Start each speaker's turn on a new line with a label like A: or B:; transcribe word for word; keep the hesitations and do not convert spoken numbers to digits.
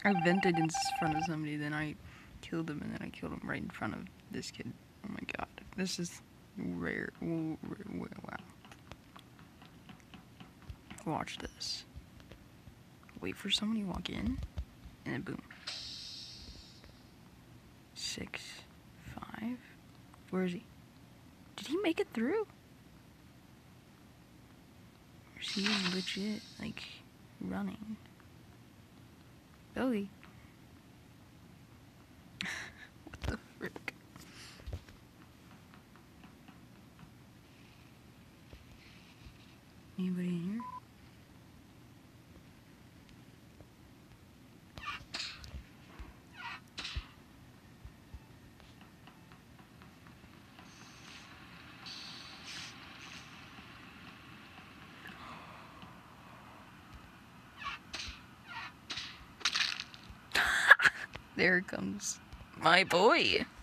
A: I vented in front of somebody, then I killed him, and then I killed him right in front of this kid. Oh my god. This is rare. Wow. Watch this. Wait for somebody to walk in, and then boom. Six, five. Where is he? Did he make it through? Or is he legit, like, running? Billy. What the frick? Anybody in here? There comes my boy.